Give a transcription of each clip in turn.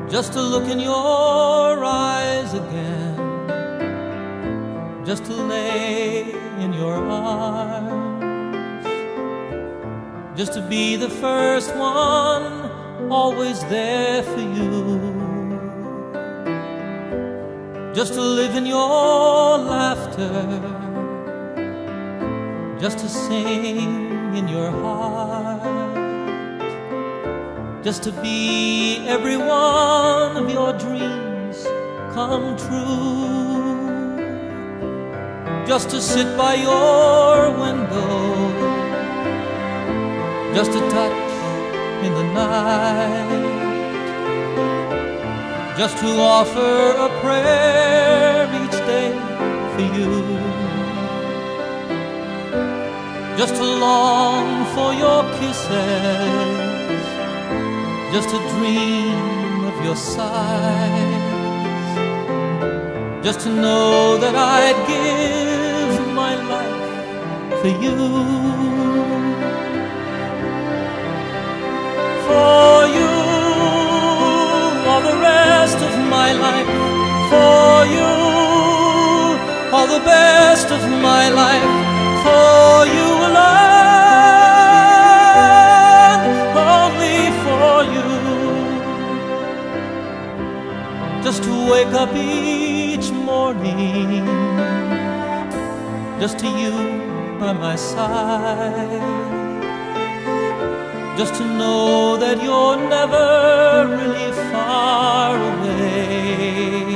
just to look in your eyes again, just to lay in your arms, just to be the first one, always there for you, just to live in your laughter, just to sing in your heart, just to be every one of your dreams come true, just to sit by your window, just to touch in the night, just to offer a prayer each day for you, just to long for your kisses, just to dream of your sighs, just to know that I'd give my life for you. For you, all the rest of my life. For you, all the best of my life. For you alone, only for you. Just to wake up each morning, just to you by my side, just to know that you're never really far away,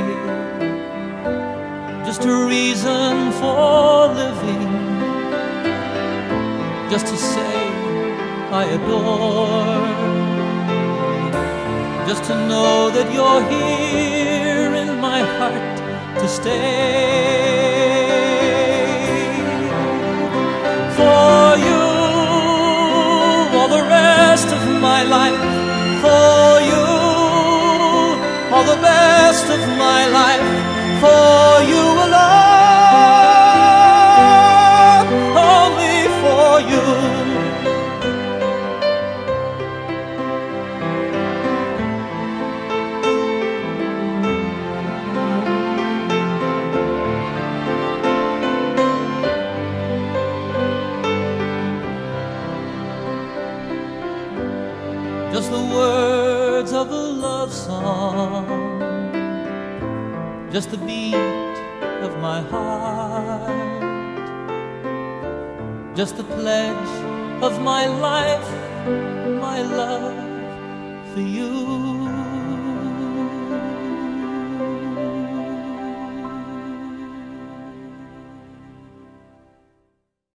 just a reason for living, just to say I adore, just to know that you're here in my heart to stay. For you, all the rest of my life. For you, all the best of my life. For you alone, only for you. Just the words of a love song, just the beat of my heart, just the pledge of my life, my love for you.